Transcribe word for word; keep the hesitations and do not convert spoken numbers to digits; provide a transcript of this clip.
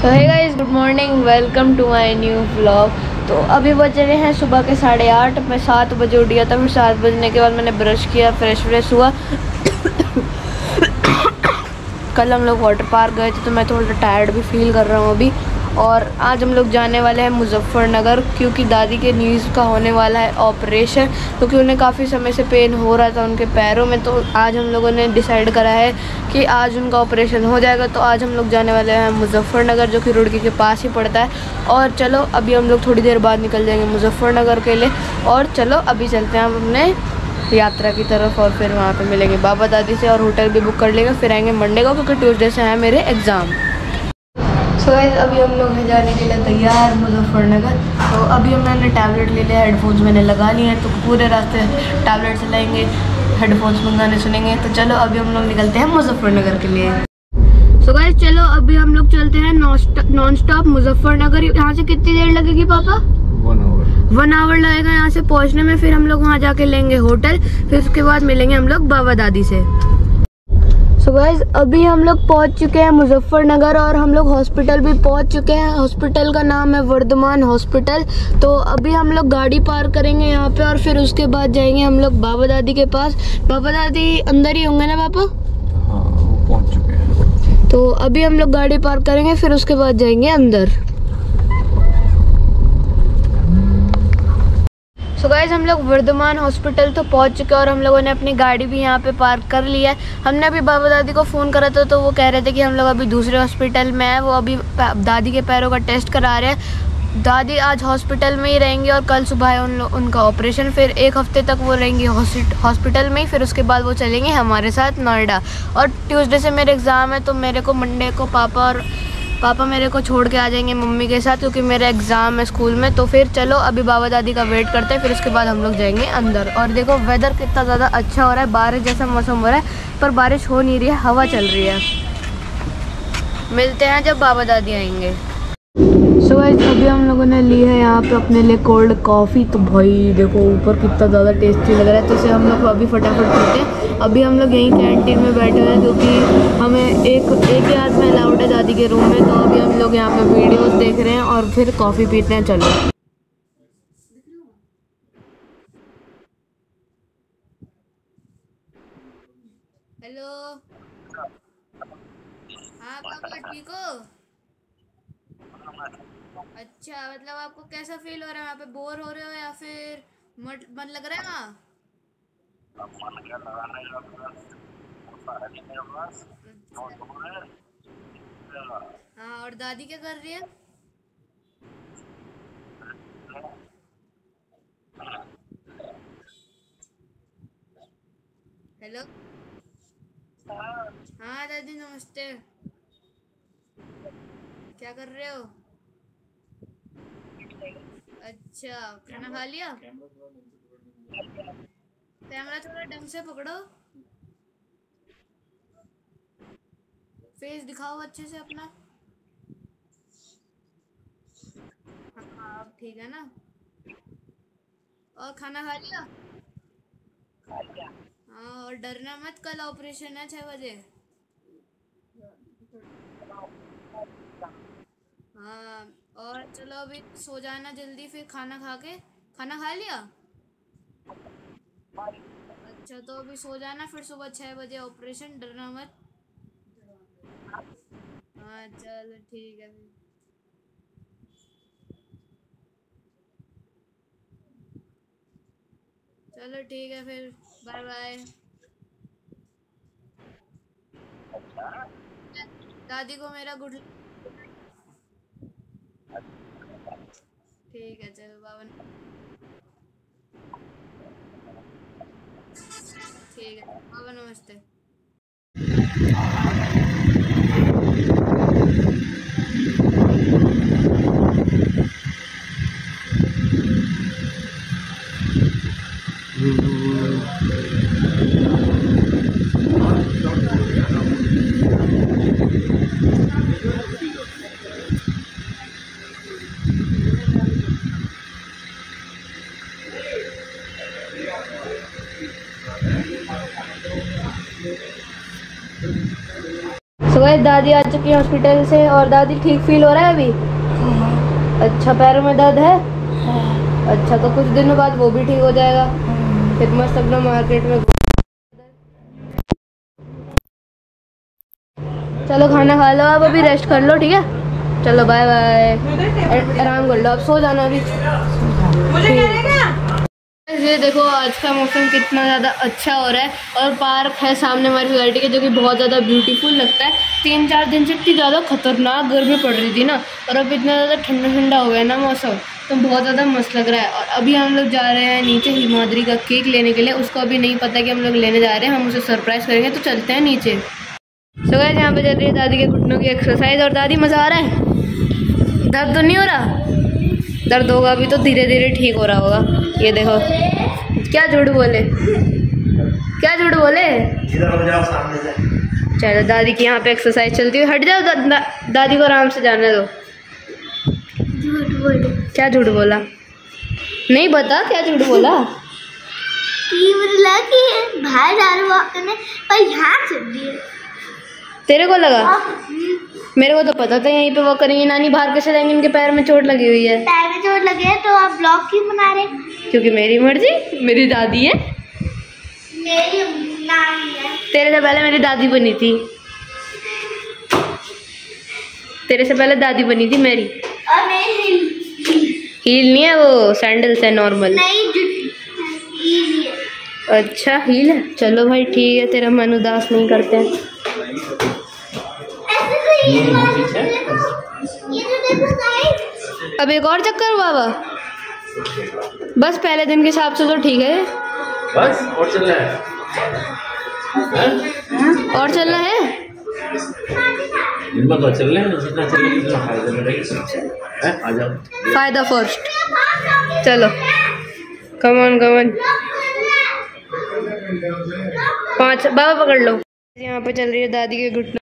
So hey guys, good morning, welcome to my new vlog. तो अभी बज रहे हैं सुबह के साढ़े आठ। मैं सात बजे उठ गया था। फिर सात बजने के बाद मैंने ब्रश किया, फ्रेश फ्रेश हुआ। कल हम लोग वाटर पार्क गए थे तो मैं थोड़ा टायर्ड भी फील कर रहा हूँ अभी। और आज हम लोग जाने वाले हैं मुजफ्फरनगर, क्योंकि दादी के नीज़ का होने वाला है ऑपरेशन, क्योंकि उन्हें काफ़ी समय से पेन हो रहा था उनके पैरों में। तो आज हम लोगों ने डिसाइड करा है कि आज उनका ऑपरेशन हो जाएगा। तो आज हम लोग जाने वाले हैं मुजफ्फरनगर, जो कि रुड़की के पास ही पड़ता है। और चलो अभी हम लोग थोड़ी देर बाद निकल जाएंगे मुजफ्फरनगर के लिए। और चलो अभी चलते हैं हम अपने यात्रा की तरफ, और फिर वहाँ पे मिलेंगे बाबा दादी से, और होटल भी बुक कर लेंगे। फिर आएंगे मंडे को, क्योंकि ट्यूसडे से है मेरे एग्ज़ाम। सो गाइस, अभी हम लोग हैं जाने के लिए तैयार मुजफ्फरनगर। तो अभी हमने टैबलेट ले लिया, हेडफोन्स मैंने लगा लिए हैं। तो पूरे रास्ते टैबलेट चलाएंगे, हेडफोन्स में गाने सुनेंगे। तो चलो अभी हम लोग निकलते हैं मुजफ्फरनगर के लिए। सो गाइस चलो अभी हम लोग चलते हैं नॉन स्टॉप मुजफ्फरनगर। यहाँ से कितनी देर लगेगी पापा? वन आवर वन आवर लगेगा यहाँ से पहुँचने में। फिर हम लोग वहाँ जाके लेंगे होटल, फिर उसके बाद मिलेंगे हम लोग बाबा दादी से। सो गाइस, अभी हम लोग पहुंच चुके हैं मुजफ्फरनगर, और हम लोग हॉस्पिटल भी पहुंच चुके हैं। हॉस्पिटल का नाम है वर्धमान हॉस्पिटल। तो अभी हम लोग गाड़ी पार्क करेंगे यहाँ पे, और फिर उसके बाद जाएंगे हम लोग बाबा दादी के पास। बाबा दादी अंदर ही होंगे ना पापा? हाँ, वो पहुंच चुके हैं। तो अभी हम लोग गाड़ी पार्क करेंगे, फिर उसके बाद जाएंगे अंदर। सो so गाइस, हम लोग वर्धमान हॉस्पिटल तो पहुंच चुके हैं, और हम लोगों ने अपनी गाड़ी भी यहाँ पे पार्क कर लिया है। हमने अभी बाबा दादी को फ़ोन करा था, तो वो कह रहे थे कि हम लोग अभी दूसरे हॉस्पिटल में हैं। वो अभी दादी के पैरों का टेस्ट करा रहे हैं। दादी आज हॉस्पिटल में ही रहेंगी, और कल सुबह है उन उनका ऑपरेशन। फिर एक हफ्ते तक वो रहेंगी हॉस्पिटल में ही। फिर उसके बाद वो चलेंगे हमारे साथ नोएडा। और ट्यूसडे से मेरे एग्ज़ाम है, तो मेरे को मंडे को पापा और पापा मेरे को छोड़ के आ जाएंगे मम्मी के साथ, क्योंकि मेरा एग्ज़ाम है स्कूल में। तो फिर चलो अभी बाबा दादी का वेट करते हैं, फिर उसके बाद हम लोग जाएंगे अंदर। और देखो वेदर कितना ज़्यादा अच्छा हो रहा है, बारिश जैसा मौसम हो रहा है, पर बारिश हो नहीं रही है, हवा चल रही है। मिलते हैं जब बाबा दादी आएंगे। सो गाइस, अभी हम लोगों ने ली है यहाँ पे अपने लिए कोल्ड कॉफ़ी। तो भाई देखो ऊपर कितना ज़्यादा टेस्टी लग रहा है। तो इसे हम लोग अभी फटाफट पीते हैं। अभी हम लोग यहीं कैंटीन में बैठे हुए हैं, क्योंकि हमें एक एक ही आदमी अलाउड है दादी के रूम में। तो अभी हम लोग यहाँ पे वीडियोस देख रहे हैं, और फिर कॉफ़ी पीते हैं। चलो हेलो, हाँ पापा ठीक हो? अच्छा, मतलब आपको कैसा फील हो रहा है? वहाँ पे बोर हो रहे हो या फिर मत मन लग रहा है वहाँ? हाँ, और दादी क्या कर रही है? हेलो, हाँ दादी नमस्ते। क्या कर रहे हो? अच्छा, खाना खा लिया? कैमरा थोड़ा ढंग से पकड़ो, फेस दिखाओ अच्छे से अपना। हाँ अब ठीक है ना? और खाना खा लिया? हाँ, और डरना मत, कल ऑपरेशन है छह बजे। हाँ, और चलो अभी सो जाना जल्दी, फिर खाना खा के। खाना खा लिया? अच्छा, तो अभी सो जाना, फिर सुबह छह बजे ऑपरेशन, डरना मत। हाँ चलो ठीक है फिर। चलो ठीक है फिर, बाय बाय। दादी को मेरा गुड। ठीक है चलो बाबा। ठीक है बाबा, नमस्ते। सो गाइस दादी आ चुकी है हॉस्पिटल से और दादी ठीक फील हो रहा है अभी? अच्छा, पैरों में दर्द है? अच्छा, तो कुछ दिनों बाद वो भी ठीक हो जाएगा। फिर मस्त अपना मार्केट में। चलो खाना खा लो, आप अभी रेस्ट कर लो, ठीक है? चलो बाय बाय, आराम कर लो, अब सो जाना अभी। ये देखो आज का मौसम कितना ज़्यादा अच्छा हो रहा है और पार्क है सामने हमारी सोसाइटी के, जो कि बहुत ज़्यादा ब्यूटीफुल लगता है। तीन चार दिन से इतनी ज़्यादा खतरनाक गर्मी पड़ रही थी ना, और अब इतना ज़्यादा ठंडा ठंडा हो गया ना मौसम, तो बहुत ज़्यादा मस्त लग रहा है। और अभी हम लोग जा रहे हैं नीचे हिमाद्री का केक लेने के लिए। उसको अभी नहीं पता कि हम लोग लेने जा रहे हैं, हम उसे सरप्राइज़ करेंगे, तो चलते हैं नीचे। सो गाइस यहाँ पे चल रही है दादी के घुटनों की एक्सरसाइज। और दादी मज़ा आ रहा है? दर्द तो नहीं हो रहा? दर्द होगा अभी तो धीरे धीरे ठीक हो रहा होगा। ये देखो, क्या झूठ बोले, क्या झूठ बोले। चलो दादी की यहाँ पे एक्सरसाइज चलती हुई। हट जाओ, दा, दा, दादी को आराम से जाने दो। झूठ बोले? क्या झूठ बोला? नहीं बता, क्या झूठ बोला? बाहर जा रही पर यहाँ चल रही है। तेरे को लगा? मेरे को तो पता था यहीं पे वो करेंगी। नानी बाहर कैसे जाएंगे, इनके पैर में चोट लगी हुई है। पैर में चोट लगी है तो आप ब्लॉग क्यों बना रहे? क्योंकि मेरी मर्जी, मेरी दादी है। मेरी नानी है। तेरे से पहले मेरी दादी बनी थी, तेरे से पहले दादी बनी थी मेरी। और मेरी हील, हील नहीं है वो, सैंडल्स है नॉर्मल। नहीं, हील है। अच्छा हील है, चलो भाई ठीक है, तेरा मन उदास नहीं करते हैं। अब एक और चक्कर बाबा? बस पहले दिन के हिसाब से तो ठीक है। बस और चलना है? और चलना है? तो चल रहे हैं, जितना चलेंगे उतना फायदा मिलेगा। आ जाओ, फायदा फर्स्ट। चलो कमन कमन, पाँच बाबा पकड़ लो। यहाँ पे चल रही है दादी के घुटने